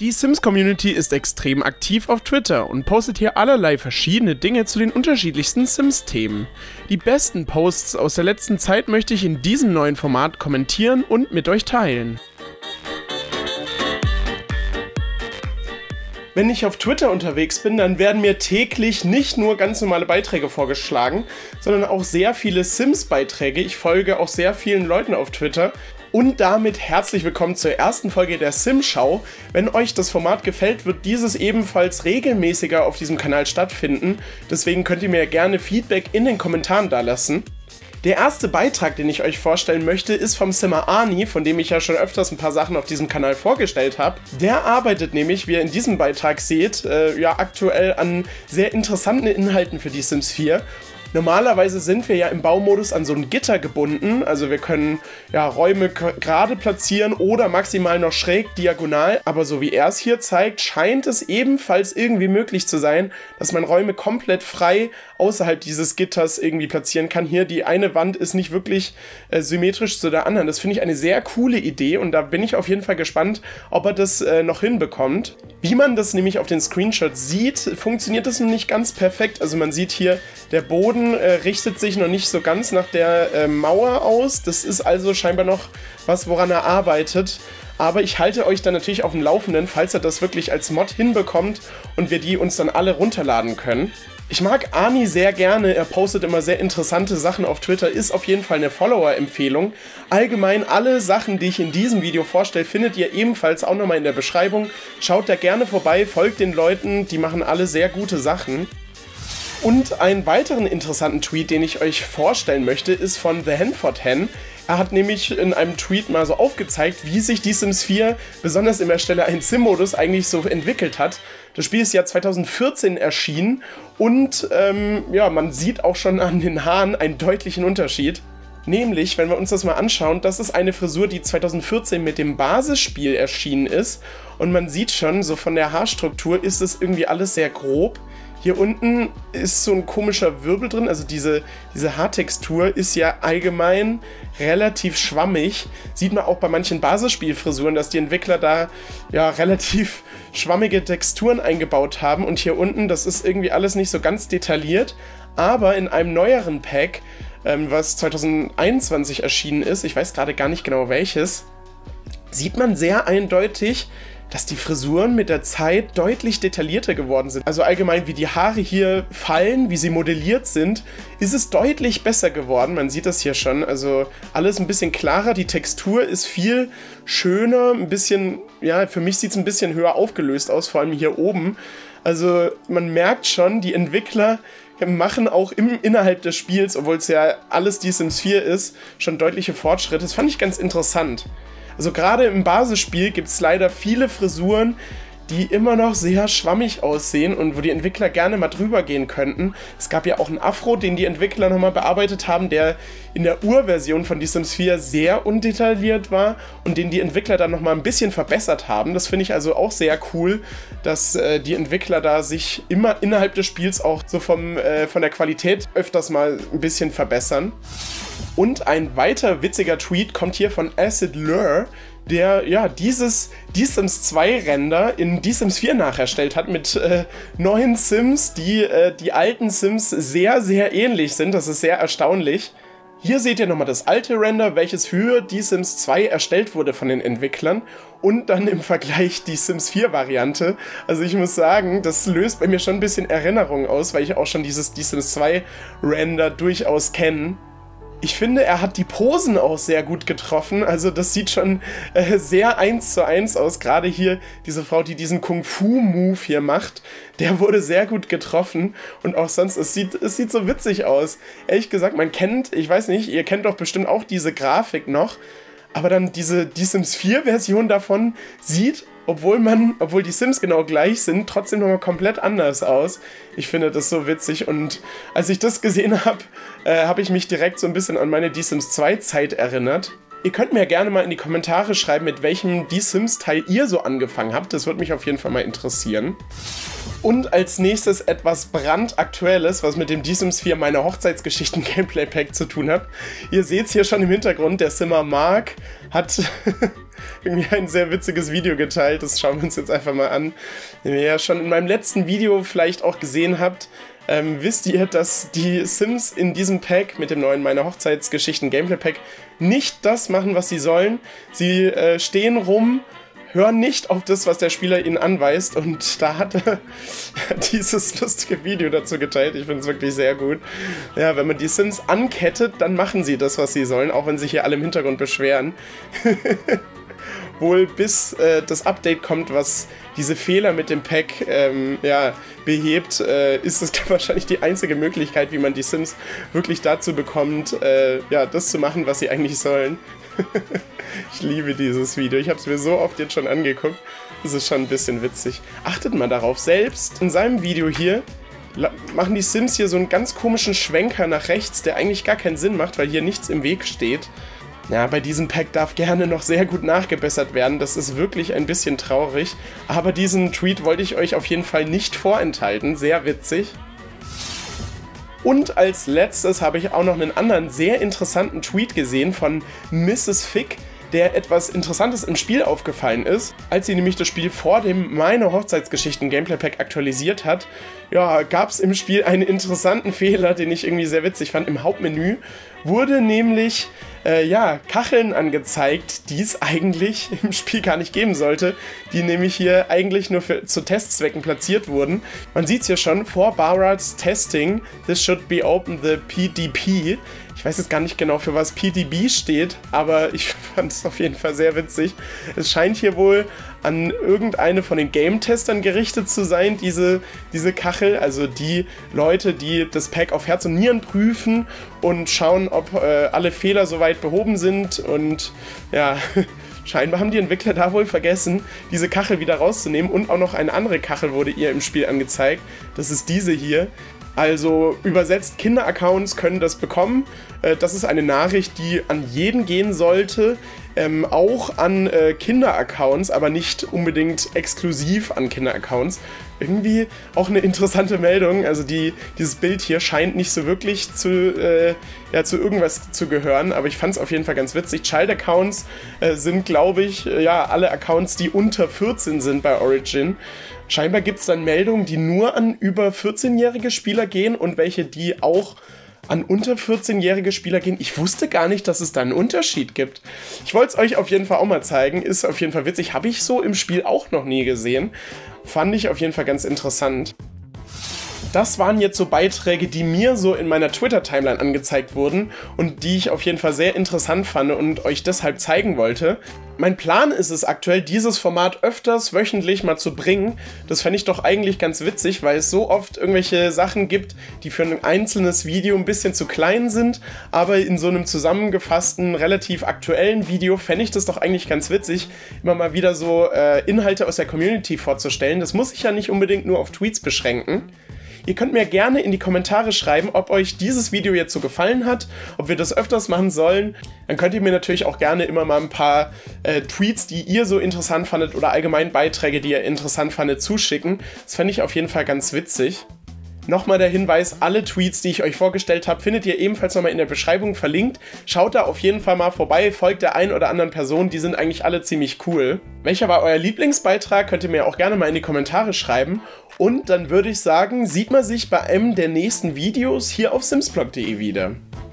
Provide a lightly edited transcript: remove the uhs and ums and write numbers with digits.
Die Sims-Community ist extrem aktiv auf Twitter und postet hier allerlei verschiedene Dinge zu den unterschiedlichsten Sims-Themen. Die besten Posts aus der letzten Zeit möchte ich in diesem neuen Format kommentieren und mit euch teilen. Wenn ich auf Twitter unterwegs bin, dann werden mir täglich nicht nur ganz normale Beiträge vorgeschlagen, sondern auch sehr viele Sims-Beiträge. Ich folge auch sehr vielen Leuten auf Twitter. Und damit herzlich willkommen zur ersten Folge der Sim-Schau. Wenn euch das Format gefällt, wird dieses ebenfalls regelmäßiger auf diesem Kanal stattfinden. Deswegen könnt ihr mir gerne Feedback in den Kommentaren dalassen. Der erste Beitrag, den ich euch vorstellen möchte, ist vom Simmer Arnie, von dem ich ja schon öfters ein paar Sachen auf diesem Kanal vorgestellt habe. Der arbeitet nämlich, wie ihr in diesem Beitrag seht, aktuell an sehr interessanten Inhalten für die Sims 4. Normalerweise sind wir ja im Baumodus an so ein Gitter gebunden, also wir können ja Räume gerade platzieren oder maximal noch schräg diagonal, aber so wie er es hier zeigt, scheint es ebenfalls irgendwie möglich zu sein, dass man Räume komplett frei außerhalb dieses Gitters irgendwie platzieren kann. Hier, die eine Wand ist nicht wirklich symmetrisch zu der anderen. Das finde ich eine sehr coole Idee und da bin ich auf jeden Fall gespannt, ob er das noch hinbekommt. Wie man das nämlich auf den Screenshots sieht, funktioniert das noch nicht ganz perfekt. Also man sieht hier, der Boden richtet sich noch nicht so ganz nach der Mauer aus. Das ist also scheinbar noch was, woran er arbeitet. Aber ich halte euch dann natürlich auf dem Laufenden, falls er das wirklich als Mod hinbekommt und wir die uns dann alle runterladen können. Ich mag Arnie sehr gerne, er postet immer sehr interessante Sachen auf Twitter, ist auf jeden Fall eine Follower-Empfehlung. Allgemein alle Sachen, die ich in diesem Video vorstelle, findet ihr ebenfalls auch nochmal in der Beschreibung. Schaut da gerne vorbei, folgt den Leuten, die machen alle sehr gute Sachen. Und einen weiteren interessanten Tweet, den ich euch vorstellen möchte, ist von The Hanford Hen. Er hat nämlich in einem Tweet mal so aufgezeigt, wie sich die Sims 4, besonders im Erstelle 1 Sim-Modus, eigentlich so entwickelt hat. Das Spiel ist ja 2014 erschienen und man sieht auch schon an den Haaren einen deutlichen Unterschied. Nämlich, wenn wir uns das mal anschauen, das ist eine Frisur, die 2014 mit dem Basisspiel erschienen ist. Und man sieht schon, so von der Haarstruktur ist es irgendwie alles sehr grob. Hier unten ist so ein komischer Wirbel drin, also diese Haartextur ist ja allgemein relativ schwammig. Sieht man auch bei manchen Basisspielfrisuren, dass die Entwickler da ja relativ schwammige Texturen eingebaut haben. Und hier unten, das ist irgendwie alles nicht so ganz detailliert. Aber in einem neueren Pack, was 2021 erschienen ist, ich weiß gerade gar nicht genau welches, sieht man sehr eindeutig, dass die Frisuren mit der Zeit deutlich detaillierter geworden sind. Also allgemein, wie die Haare hier fallen, wie sie modelliert sind, ist es deutlich besser geworden. Man sieht das hier schon, also alles ein bisschen klarer, die Textur ist viel schöner, ein bisschen, ja, für mich sieht es ein bisschen höher aufgelöst aus, vor allem hier oben. Also man merkt schon, die Entwickler machen auch innerhalb des Spiels, obwohl es ja alles die Sims 4 ist, schon deutliche Fortschritte. Das fand ich ganz interessant. Also gerade im Basisspiel gibt es leider viele Frisuren, die immer noch sehr schwammig aussehen und wo die Entwickler gerne mal drüber gehen könnten. Es gab ja auch einen Afro, den die Entwickler nochmal bearbeitet haben, der in der Urversion von The Sims 4 sehr undetailliert war und den die Entwickler dann nochmal ein bisschen verbessert haben. Das finde ich also auch sehr cool, dass die Entwickler da sich immer innerhalb des Spiels auch so von der Qualität öfters mal ein bisschen verbessern. Und ein weiter witziger Tweet kommt hier von Acid Lure, der ja die Sims 2 Render in die Sims 4 nacherstellt hat mit neuen Sims, die die alten Sims sehr, sehr ähnlich sind. Das ist sehr erstaunlich. Hier seht ihr nochmal das alte Render, welches für die Sims 2 erstellt wurde von den Entwicklern und dann im Vergleich die Sims 4 Variante. Also ich muss sagen, das löst bei mir schon ein bisschen Erinnerungen aus, weil ich auch schon dieses die Sims 2 Render durchaus kenne. Ich finde, er hat die Posen auch sehr gut getroffen, also das sieht schon sehr 1:1 aus. Gerade hier diese Frau, die diesen Kung-Fu-Move hier macht, der wurde sehr gut getroffen und auch sonst, es sieht so witzig aus. Ehrlich gesagt, ich weiß nicht, ihr kennt doch bestimmt auch diese Grafik noch, aber dann die Sims 4 Version davon sieht, obwohl die Sims genau gleich sind, trotzdem nochmal komplett anders aus. Ich finde das so witzig und als ich das gesehen habe, habe ich mich direkt so ein bisschen an meine The Sims 2 Zeit erinnert. Ihr könnt mir gerne mal in die Kommentare schreiben, mit welchem Die Sims-Teil ihr so angefangen habt. Das würde mich auf jeden Fall mal interessieren. Und als nächstes etwas brandaktuelles, was mit dem Die Sims 4 meine Hochzeitsgeschichten Gameplay Pack zu tun hat. Ihr seht es hier schon im Hintergrund, der Simmer Mark hat irgendwie ein sehr witziges Video geteilt. Das schauen wir uns jetzt einfach mal an. Wenn ihr ja schon in meinem letzten Video vielleicht auch gesehen habt, wisst ihr, dass die Sims in diesem Pack mit dem neuen Meine Hochzeitsgeschichten Gameplay Pack nicht das machen, was sie sollen. Sie stehen rum, hören nicht auf das, was der Spieler ihnen anweist, und da hat er dieses lustige Video dazu geteilt. Ich finde es wirklich sehr gut. Ja, wenn man die Sims ankettet, dann machen sie das, was sie sollen, auch wenn sich hier alle im Hintergrund beschweren. Wohl bis das Update kommt, was diese Fehler mit dem Pack behebt, ist es wahrscheinlich die einzige Möglichkeit, wie man die Sims wirklich dazu bekommt, das zu machen, was sie eigentlich sollen. Ich liebe dieses Video. Ich habe es mir so oft jetzt schon angeguckt. Das ist schon ein bisschen witzig. Achtet mal darauf, selbst in seinem Video hier machen die Sims hier so einen ganz komischen Schwenker nach rechts, der eigentlich gar keinen Sinn macht, weil hier nichts im Weg steht. Ja, bei diesem Pack darf gerne noch sehr gut nachgebessert werden. Das ist wirklich ein bisschen traurig. Aber diesen Tweet wollte ich euch auf jeden Fall nicht vorenthalten. Sehr witzig. Und als letztes habe ich auch noch einen anderen sehr interessanten Tweet gesehen von Mrs. Fick, der etwas Interessantes im Spiel aufgefallen ist. Als sie nämlich das Spiel vor dem Meine Hochzeitsgeschichten Gameplay Pack aktualisiert hat, ja, gab es im Spiel einen interessanten Fehler, den ich irgendwie sehr witzig fand. Im Hauptmenü wurde nämlich Kacheln angezeigt, die es eigentlich im Spiel gar nicht geben sollte, die nämlich hier eigentlich nur zu Testzwecken platziert wurden. Man sieht es hier schon, for Barrat's testing, this should be open the PDP. Ich weiß jetzt gar nicht genau, für was PDB steht, aber ich fand es auf jeden Fall sehr witzig. Es scheint hier wohl an irgendeine von den Game-Testern gerichtet zu sein, diese Kachel. Also die Leute, die das Pack auf Herz und Nieren prüfen und schauen, ob alle Fehler soweit behoben sind. Und ja, scheinbar haben die Entwickler da wohl vergessen, diese Kachel wieder rauszunehmen. Und auch noch eine andere Kachel wurde ihr im Spiel angezeigt. Das ist diese hier. Also übersetzt, Kinder-Accounts können das bekommen. Das ist eine Nachricht, die an jeden gehen sollte. Auch an Kinder-Accounts, aber nicht unbedingt exklusiv an Kinder-Accounts. Irgendwie auch eine interessante Meldung. Also dieses Bild hier scheint nicht so wirklich zu irgendwas zu gehören, aber ich fand es auf jeden Fall ganz witzig. Child-Accounts sind, glaube ich, alle Accounts, die unter 14 sind bei Origin. Scheinbar gibt es dann Meldungen, die nur an über 14-jährige Spieler gehen und welche, die auch an unter 14-jährige Spieler gehen. Ich wusste gar nicht, dass es da einen Unterschied gibt. Ich wollte es euch auf jeden Fall auch mal zeigen. Ist auf jeden Fall witzig. Habe ich so im Spiel auch noch nie gesehen. Fand ich auf jeden Fall ganz interessant. Das waren jetzt so Beiträge, die mir so in meiner Twitter-Timeline angezeigt wurden und die ich auf jeden Fall sehr interessant fand und euch deshalb zeigen wollte. Mein Plan ist es aktuell, dieses Format öfters wöchentlich mal zu bringen. Das fände ich doch eigentlich ganz witzig, weil es so oft irgendwelche Sachen gibt, die für ein einzelnes Video ein bisschen zu klein sind, aber in so einem zusammengefassten, relativ aktuellen Video fände ich das doch eigentlich ganz witzig, immer mal wieder so Inhalte aus der Community vorzustellen. Das muss ich ja nicht unbedingt nur auf Tweets beschränken. Ihr könnt mir gerne in die Kommentare schreiben, ob euch dieses Video jetzt so gefallen hat, ob wir das öfters machen sollen. Dann könnt ihr mir natürlich auch gerne immer mal ein paar Tweets, die ihr so interessant fandet oder allgemein Beiträge, die ihr interessant fandet, zuschicken. Das fände ich auf jeden Fall ganz witzig. Nochmal der Hinweis, alle Tweets, die ich euch vorgestellt habe, findet ihr ebenfalls nochmal in der Beschreibung verlinkt. Schaut da auf jeden Fall mal vorbei, folgt der einen oder anderen Person, die sind eigentlich alle ziemlich cool. Welcher war euer Lieblingsbeitrag, könnt ihr mir auch gerne mal in die Kommentare schreiben. Und dann würde ich sagen, sieht man sich bei einem der nächsten Videos hier auf simsblog.de wieder.